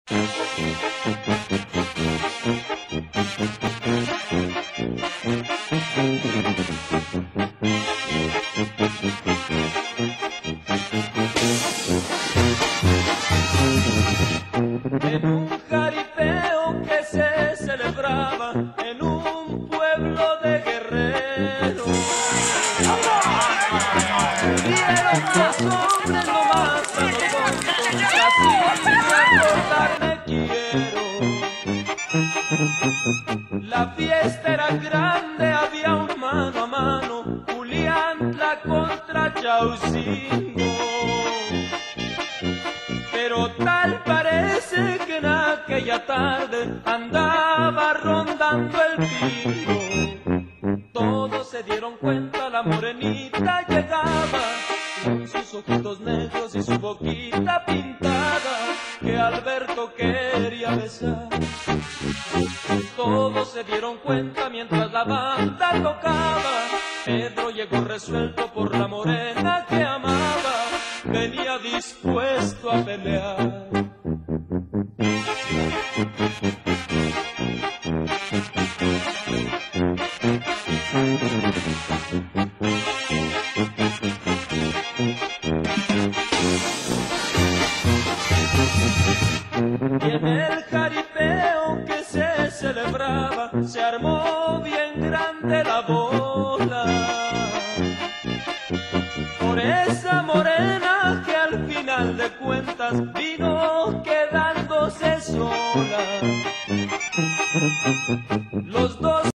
En un jaripeo que se celebraba en un pueblo de guerreros, dieron las órdenes nomás a los tontos, así acordarme quiero. La fiesta era grande, había un mano a mano, Juliantla contra Chaucingo. Pero tal parece que en aquella tarde andaba rondando el pingo. Todos se dieron cuenta, la morenita llegaba, con sus ojitos negros y su boquita pintada, que Alberto quería besar. Todos se dieron cuenta mientras la banda tocaba, Pedro llegó resuelto por la morena que amaba, venía dispuesto a pelear. Y en el jaripeo que se celebraba se armó bien grande la bola por esa morena que al final de cuentas vino quedándose sola. Los dos